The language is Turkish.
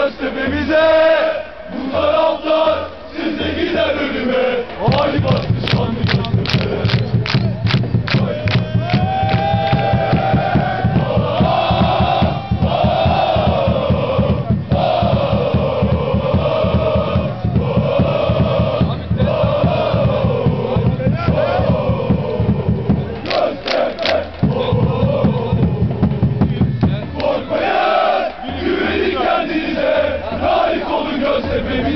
Göztepe'mize. Bu taraftar siz de gider ölüme. Ay bastı şanlı Göztepe. Göztepe'mize layık olun Göztepe'mize.